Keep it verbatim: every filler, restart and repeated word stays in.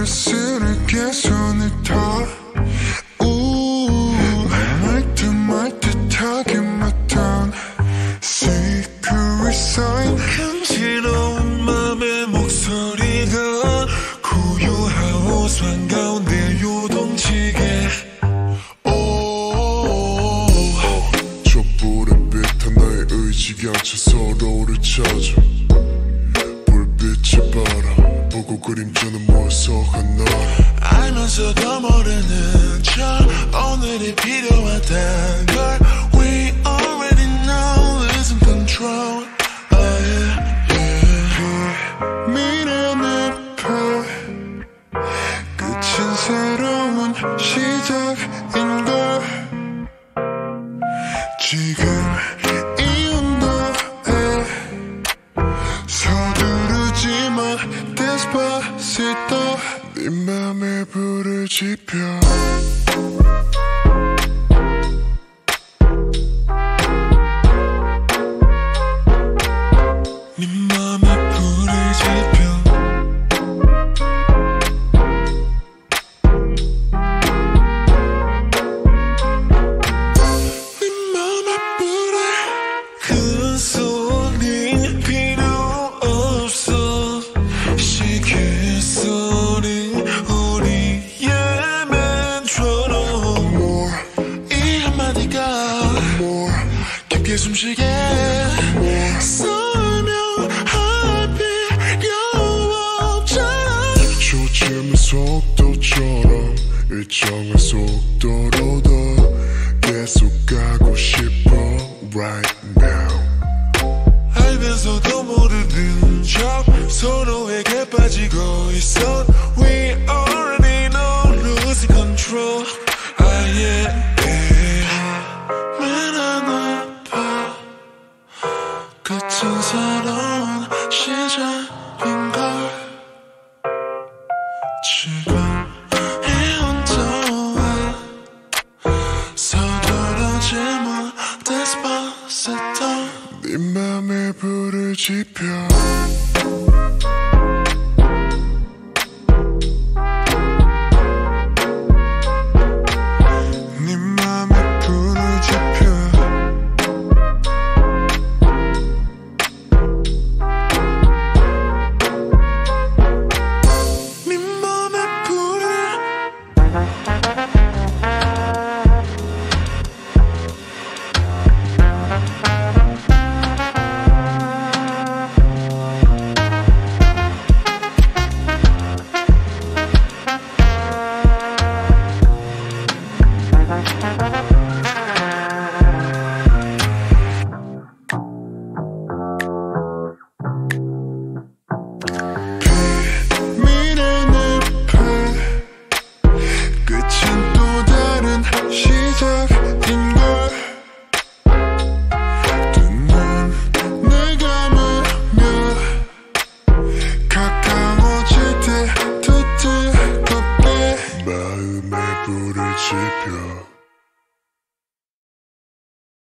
쓸쓸하게 손을 터 말 듯 말 듯하게 맞던 Secret sign 간지러운 맘의 목소리가 고요하고 산 가운데 요동치게 촛불에 빛한 나의 의지가 쳐 서로를 찾아 불빛이 바라보고 그림자는 모여서 하나로 알면서도 모르는 척 오늘이 필요하단 걸 We already know losing control oh yeah, yeah. 미련의 파 끝은 새로운 시작인걸 지금 이 온도에 서두르지 마 Despacito 네 맘에 불을 지펴 네 맘에 불을 지펴 네 맘에 불을 큰 소린 필요 없어 시계 소린 우리의 맨처럼 More, 이 한마디가 more, 깊게 숨쉬게 설명할 필요 없잖아 초침의 속도처럼 일정한 속도로 더 계속 가고 싶어 Right now 알면서도 모르는 척 서로에게 빠지고 있어 We already know losing control ah yeah, yeah. 미련한 바 끝은 새로운 시작인걸 지금 이 온도에 서두르지 마 Despacito 네 맘에 불을 지펴